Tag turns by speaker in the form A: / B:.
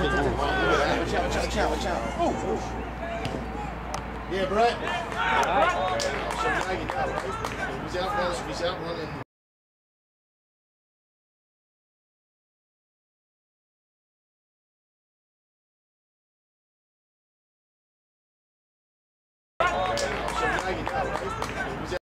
A: Watch out. Oh. Yeah, Brett. So now you got it, right? He's out running. So now you got it, right?